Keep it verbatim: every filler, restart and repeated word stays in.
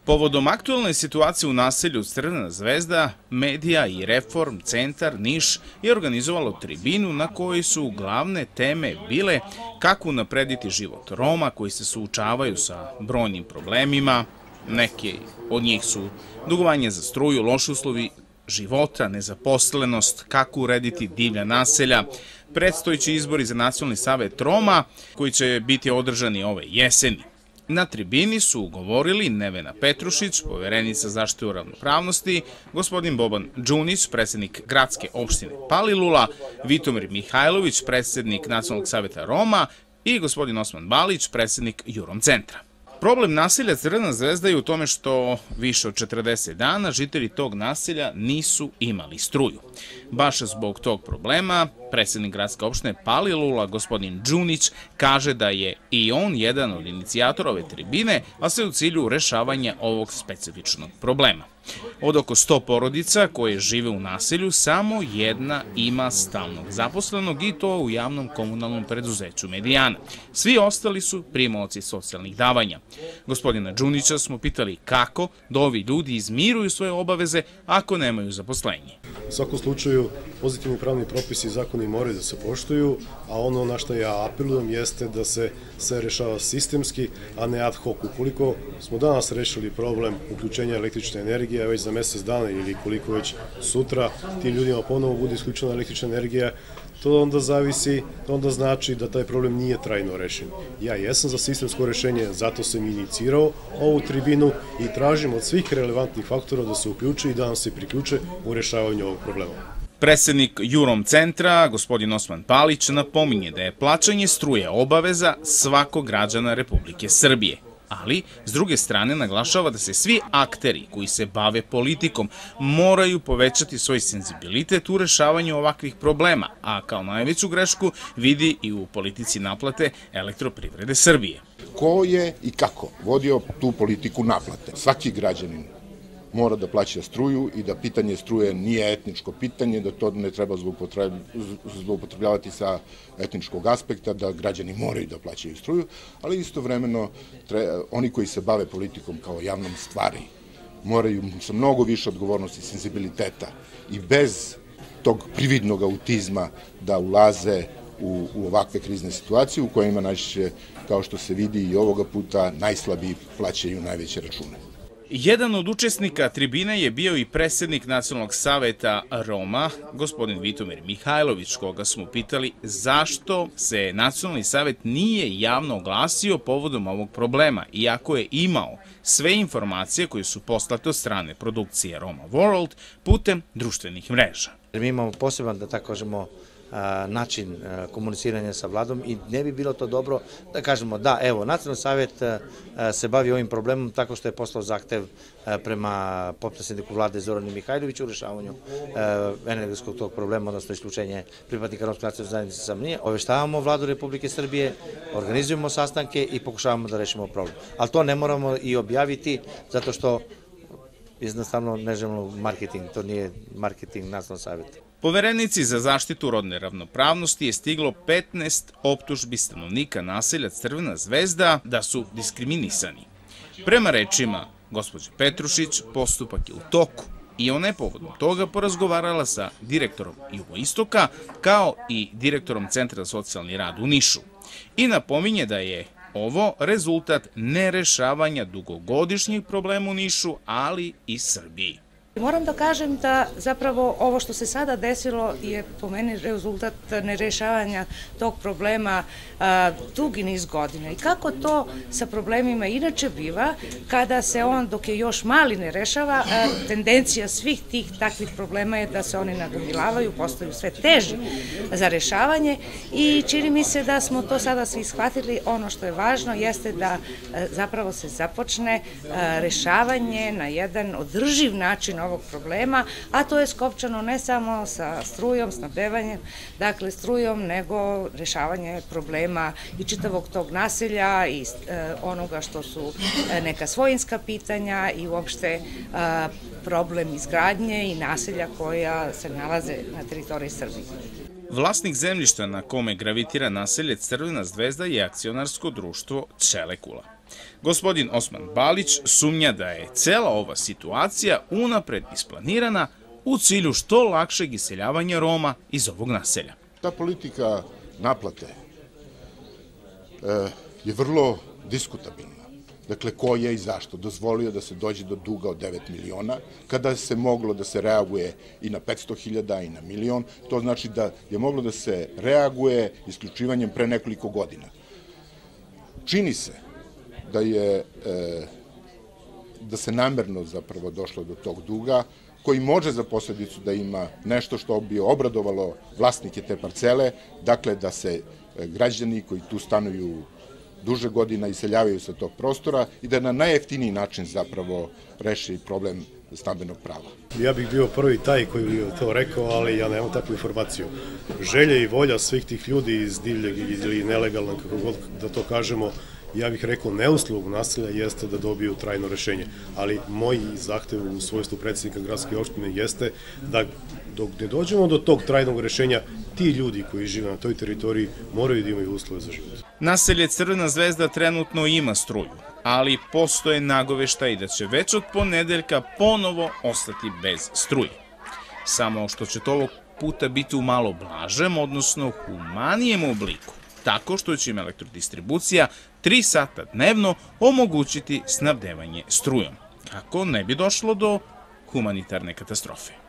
Povodom aktualne situacije u naselju Crvena zvezda, Medija i Reform centar Niš je organizovalo tribinu na kojoj su glavne teme bile kako unaprediti život Roma koji se suočavaju sa brojnim problemima. Neki od njih su dugovanje za struju, loši uslovi života, nezaposlenost, kako urediti divlja naselja, predstojeći izbori za Nacionalni savet Roma koji će biti održani ove jeseni. Na tribini su govorili Nevena Petrušić, poverenica zaštite ravnopravnosti, gospodin Boban Đunić, predsjednik gradske opštine Palilula, Vitomir Mihajlović, predsjednik Nacionalnog saveta Roma i gospodin Osman Balić, predsjednik Jurom centra. Problem naselja Crvena zvezda je u tome što više od četrdeset dana žitelji tog naselja nisu imali struju. Baš zbog tog problema, predsjednik gradske opštine Palilula, gospodin Đunić, kaže da je i on jedan od inicijatora ove tribine, a sve u cilju rešavanja ovog specifičnog problema. Od oko sto porodica koje žive u naselju, samo jedna ima stalnog zaposlenog i to u javnom komunalnom preduzeću Medijana. Svi ostali su primaoci socijalnih davanja. Gospodina Đunića smo pitali kako da ovi ljudi izmiruju svoje obaveze ako nemaju zaposlenje. U svakom slučaju, pozitivni pravni propisi i zakoni moraju da se poštuju, a ono na što ja apelujem jeste da se sve rešava sistemski, a ne ad hoc. Ukoliko smo danas rešili problem uključenja električne energije, već za mesec dana ili koliko već sutra, tim ljudima ponovo bude isključena električna energija, to onda zavisi, to onda znači da taj problem nije trajno rešen. Ja jesam za sistemsko rešenje, zato sam inicirao ovu tribinu i tražim od svih relevantnih faktora da se uključe i da nam se priključe u rešavanju ovog problema. Predsjednik Jurom centra, gospodin Osman Balić, napominje da je plaćanje struje obaveza svakog građana Republike Srbije. Ali, s druge strane, naglašava da se svi akteri koji se bave politikom moraju povećati svoj senzibilitet u rešavanju ovakvih problema, a kao najveću grešku vidi i u politici naplate Elektroprivrede Srbije. Ko je i kako vodio tu politiku naplate? Svaki građanin mora da plaća struju i da pitanje struje nije etničko pitanje, da to ne treba zloupotrebljavati sa etničkog aspekta, da građani moraju da plaćaju struju, ali istovremeno oni koji se bave politikom kao javnom stvari moraju sa mnogo više odgovornosti i senzibiliteta i bez tog prividnog autizma da ulaze u, u ovakve krizne situacije u kojima najčešće, kao što se vidi i ovoga puta, najslabiji plaćaju najveće račune. Jedan od učesnika tribine je bio i predsjednik Nacionalnog saveta Roma, gospodin Vitomir Mihajlović, koga smo pitali zašto se Nacionalni savet nije javno oglasio povodom ovog problema, iako je imao sve informacije koje su poslate od strane produkcije Roma World putem društvenih mreža. Mi imamo poseban, da tako kažemo, način komuniciranja sa vladom i ne bi bilo to dobro da kažemo da, evo, Nacionalni savet se bavi ovim problemom tako što je poslao zahtev prema potpredsedniku vlade Zoranu Mihajloviću u rešavanju energetskog tog problema, odnosno isključenje pripadnika romske nacionalne zajednice sa mnije. Oveštavamo vladu Republike Srbije, organizujemo sastanke i pokušavamo da rešimo problem. Ali to ne moramo i objaviti zato što jednostavno ne želimo marketing, to nije marketing Nacionalnog saveta. Poverenici za zaštitu rodne ravnopravnosti je stiglo petnaest optužbi stanovnika naselja Crvena zvezda da su diskriminisani. Prema rečima gospođe Petrušić, postupak je u toku i ona je povodom toga porazgovarala sa direktorom Jugoistoka kao i direktorom Centra za socijalni rad u Nišu i napominje da je ovo rezultat nerešavanja dugogodišnjih problema u Nišu, ali i Srbiji. Moram da kažem da zapravo ovo što se sada desilo je po meni rezultat nerešavanja tog problema dugi niz godina. I kako to sa problemima inače biva, kada se on, dok je još mali, ne rešava, tendencija svih tih takvih problema je da se oni nagomilavaju, postaju sve teži za rešavanje i čini mi se da smo to sada svi shvatili. Ono što je važno jeste da zapravo se započne rešavanje na jedan održiv način ovog problema, a to je skopčano ne samo sa strujom, snabdevanjem, dakle strujom, nego rešavanje problema i čitavog tog naselja i onoga što su neka svojinska pitanja i uopšte problem izgradnje i naselja koja se nalaze na teritoriji Srbije. Vlasnik zemljišta na kome gravitira naselje Crvena zvezda je akcionarsko društvo Čelekula. Gospodin Osman Balić sumnja da je cela ova situacija unapred isplanirana u cilju što lakšeg iseljavanja Roma iz ovog naselja. Ta politika naplate je vrlo diskutabilna. Dakle, ko je i zašto dozvolio da se dođe do duga od devet miliona, kada se moglo da se reaguje i na petsto hiljada i na milion, to znači da je moglo da se reaguje isključivanjem pre nekoliko godina. Čini se da je da se namerno zapravo došlo do tog duga, koji može za posledicu da ima nešto što bi obradovalo vlasnike te parcele, dakle da se građani koji tu stanuju duže godina iseljavaju sa tog prostora i da na najjeftiniji način zapravo reši problem stambenog prava. Ja bih bio prvi taj koji bi to rekao, ali ja nemam takvu informaciju. Želje i volja svih tih ljudi iz divljeg ili nelegalnog, kako god da to kažemo, ja bih rekao neuslugog naselja jeste da dobiju trajno rešenje, ali moj zahtev u svojstvu predsjednika gradske opštine jeste da dok ne dođemo do tog trajnog rešenja, ti ljudi koji žive na toj teritoriji moraju da imaju uslove za život. Naselje Crvena zvezda trenutno ima struju, ali postoje nagoveštaji da će već od ponedeljka ponovo ostati bez struje. Samo što će to ovog puta biti u malo blažem, odnosno humanijem obliku, tako što će im elektrodistribucija tri sata dnevno omogućiti snabdevanje strujom, kako ne bi došlo do humanitarne katastrofe.